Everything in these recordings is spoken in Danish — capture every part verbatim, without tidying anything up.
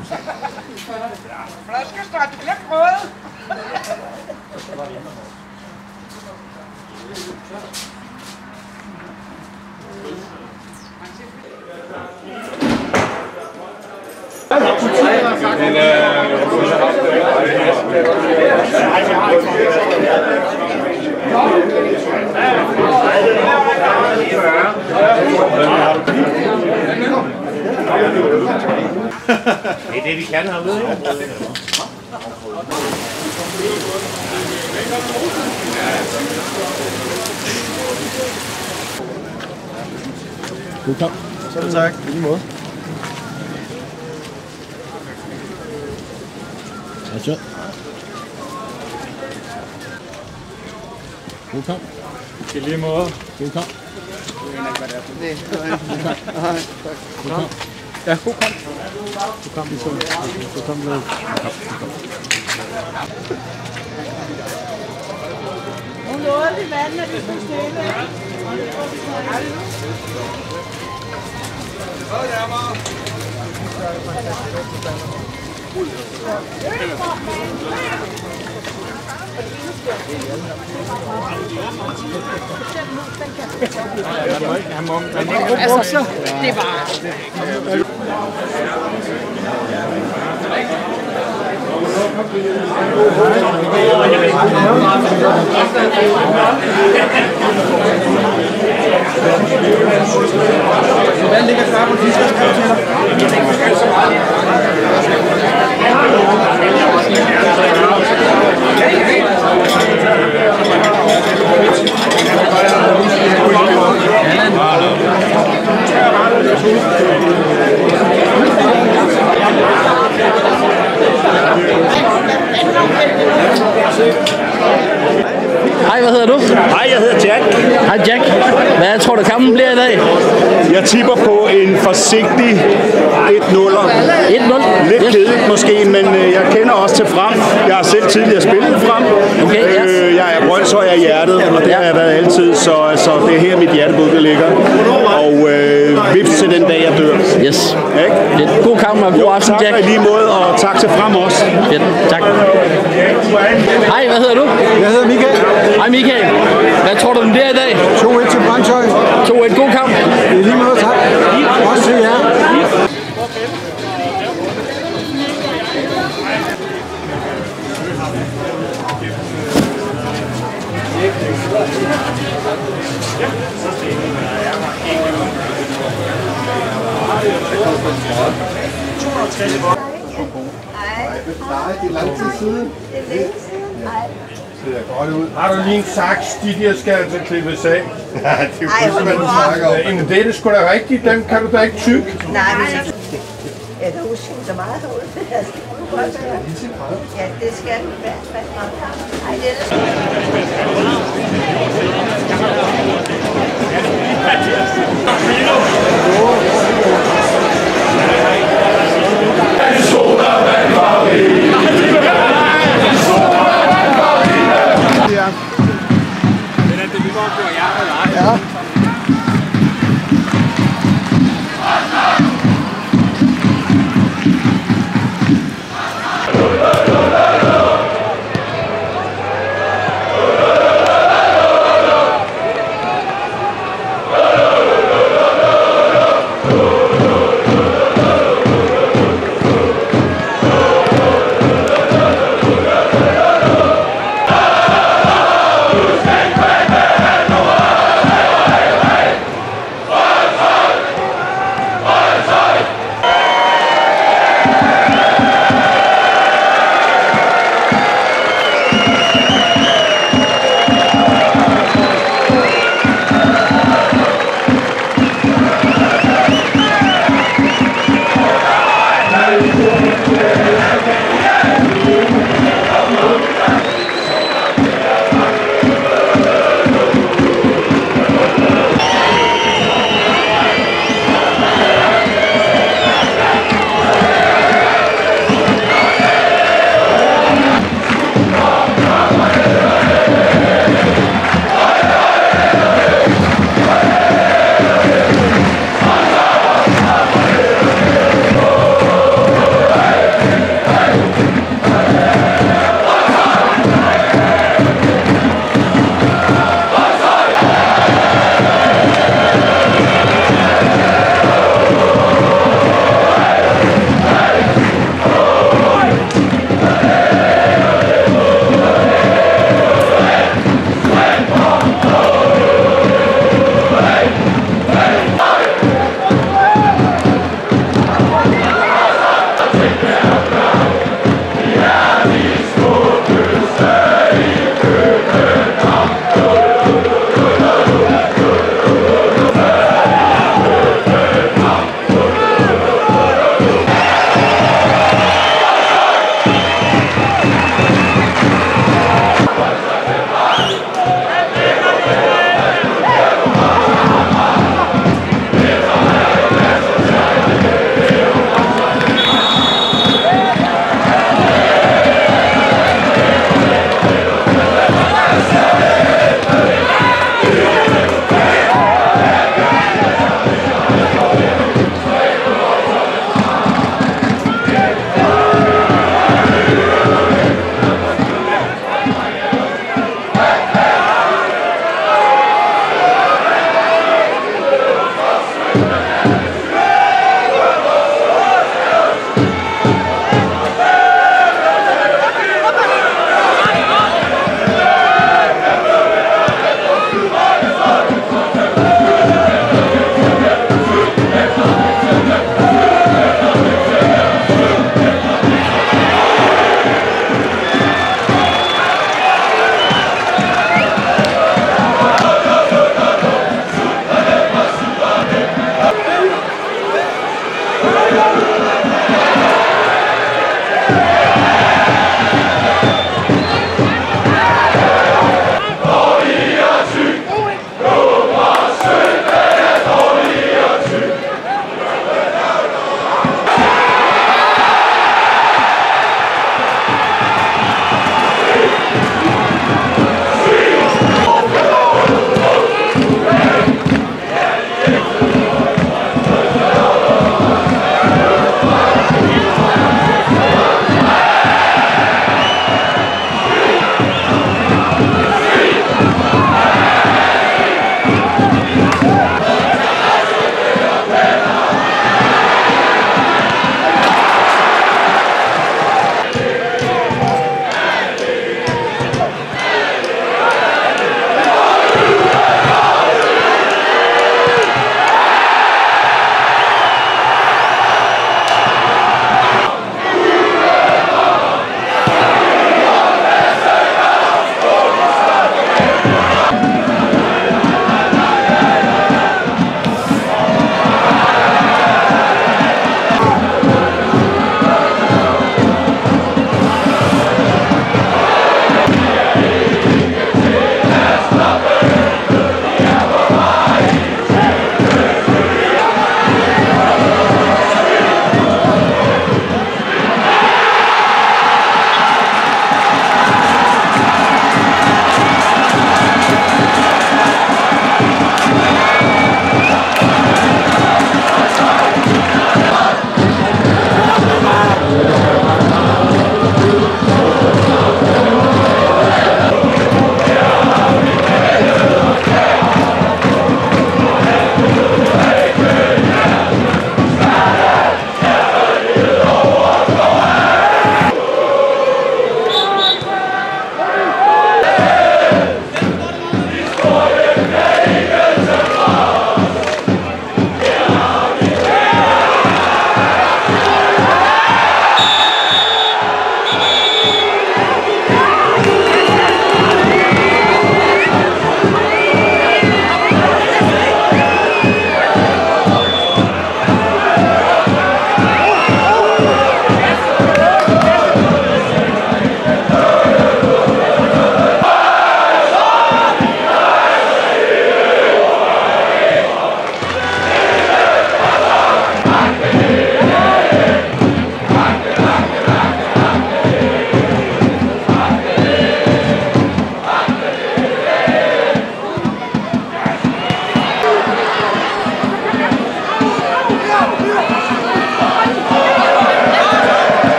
Flaskestræt, du glemte røde. Det er det, vi kan herude, jo. God kamp. Selv tak. I lige måde. Ja, så. God kamp. I lige måde. God kamp. Nej, tak. God kamp. Ja, god kamp. God kamp, Lison. God kamp, Lison. Hun nåede det vand, når de skulle stille. Altså, det var... Hvad ligger klar på fiskerne? Hej, hvad hedder du? Hej, jeg hedder Jack. Hej Jack. Hvad tror du kampen bliver i dag? Jeg tipper på en forsigtig et nul. et nul? Lidt Yes. kedeligt måske, men jeg kender også til Frem. Jeg har selv tidligere spillet Frem. Okay, yes. øh, jeg er Brøndshøj af hjertet, og det har jeg været altid, så altså, det er her mit hjertebud det ligger. Og øh, vips til den dag jeg dør. Yes. Ikke? Fedt. God kamp og god aften, Tak Jack. i lige måde, og tak til Frem også. Fedt. Tak. Hej, hvad hedder du? Jeg hedder Michael. Hej Michael. Hvad tror du, den bliver i dag? to et til Brøndshøj. to et. God kamp. I lige måde, tak. Også til jer. Nej, det er lang tid siden. Det er længe siden. Nej. Det ser godt ud. Har du lige en saks? De der skal altså klippes af. Ja, det er jo Ej, pludselig, hvad du snakker om. Jamen det er det sgu da rigtigt. Dem kan du da ikke tykke. Nej, men jeg jeg kan huske, så meget herude. Jeg skal prøve at gøre. Ja, det skal du i hvert fald. Ej, det er Ja.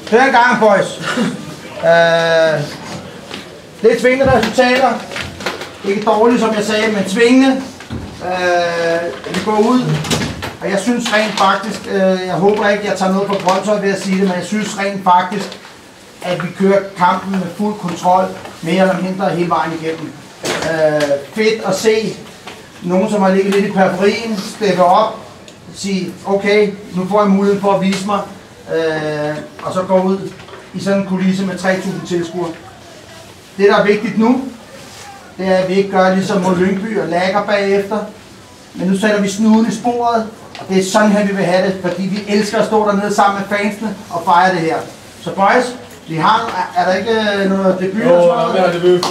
Hør en gang, boys. Øh, lidt tvingende resultater. Ikke dårligt, som jeg sagde, men tvingende. Øh, vi går ud, og jeg synes rent faktisk, øh, jeg håber ikke, jeg tager noget på Brøndshøj ved at sige det, men jeg synes rent faktisk, at vi kører kampen med fuld kontrol, mere eller mindre hele vejen igennem. Øh, fedt at se nogen, som har ligget lidt i periferien, steppe op, sige, okay, nu får jeg muligheden for at vise mig, øh, og så gå ud i sådan en kulisse med tre tusind tilskuere. Det, der er vigtigt nu, det er, at vi ikke gør ligesom mod Lyngby og lagger bagefter, men nu sætter vi snuden i sporet, og det er sådan her, vi vil have det, fordi vi elsker at stå dernede sammen med fansene og fejre det her. Så boys, vi har, er der ikke noget debut? Jo, vi har debut.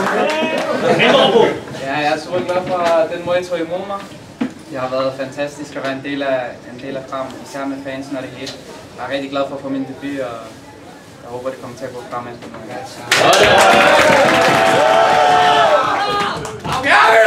Ja, jeg er så glad for den måde, I tog imod mig. Det har været fantastisk at være en del af, en del af frem, især med fansen og det hele. Jeg er rigtig glad for at få min debut, og jeg håber, det kommer til at gå fremad. Okay.